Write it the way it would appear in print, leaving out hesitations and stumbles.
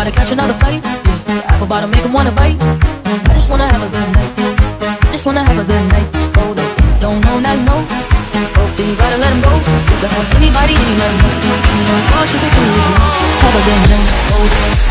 to catch another fight. Yeah, apple bottom make him wanna bite. I just wanna have a good night. I just wanna have a good night. So hold up, don't know, now you know. Oh, then you gotta let him go. You can have anybody, any night. You know what you can do. Have a good night. Hold up.